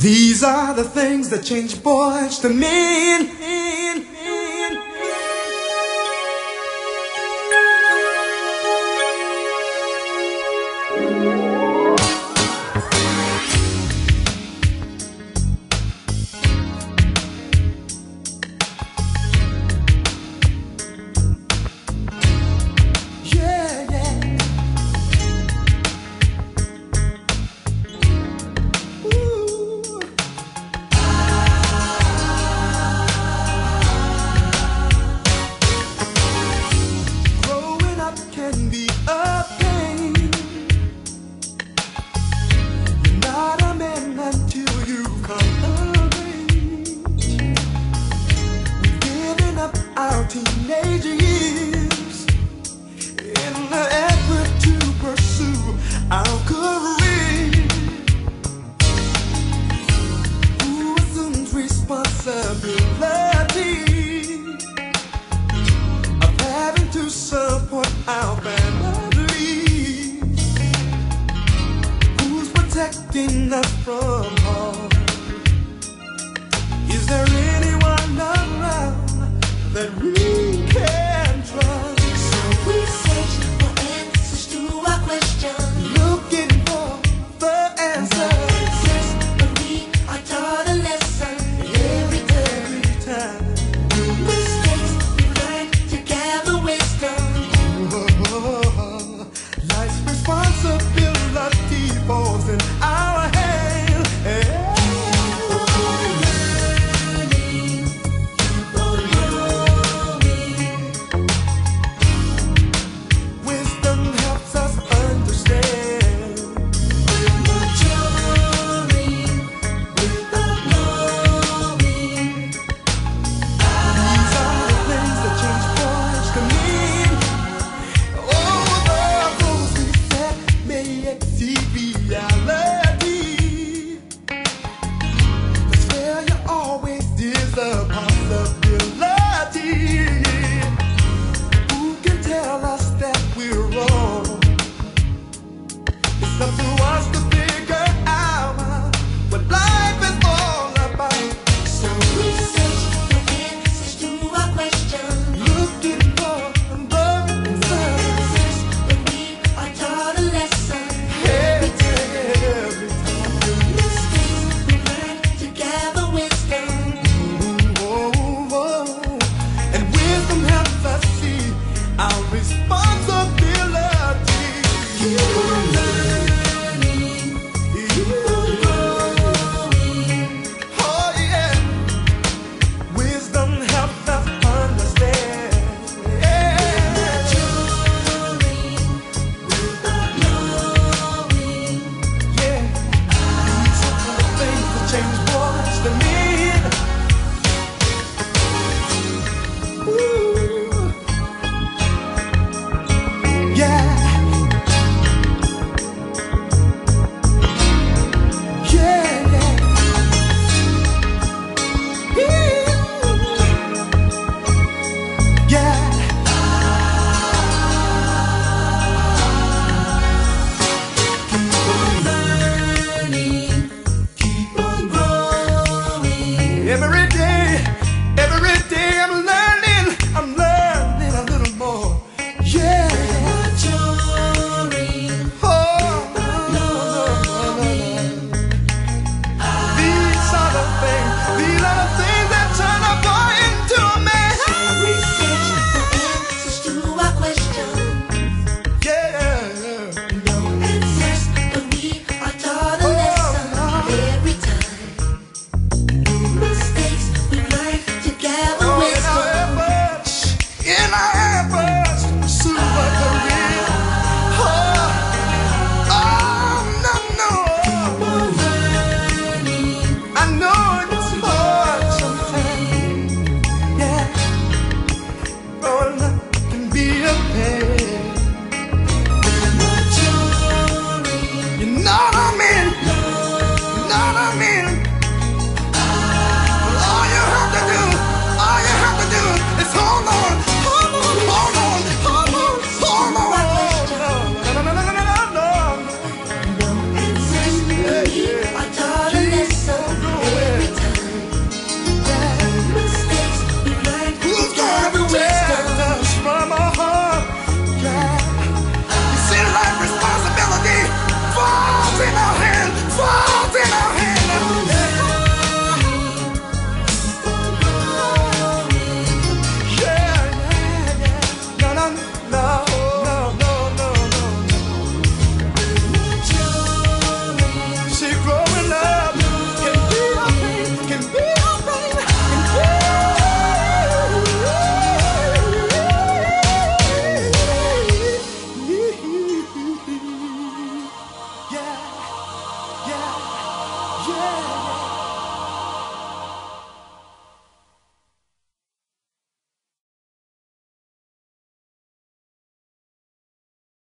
These are the things that change boys to men. Teenage years in the effort to pursue our career. Who assumes responsibility of having to support our families? Who's protecting us from harm? Is there anyone around that we can trust? So we search for answers to our questions, looking for the answers, but we are taught a lesson every time. Mistakes we learn to gather wisdom. Life's responsibility falls in our hands. I'm learning a little more. Yeah. These are the things that turn a boy into a man. We search for answers to our questions. Yeah. No answers, but we are taught a lesson every time. Mistakes we learn to gather wisdom. In our efforts to pursue a career. No. I know it's hard sometimes. Yeah. Growing up can be a pain. You know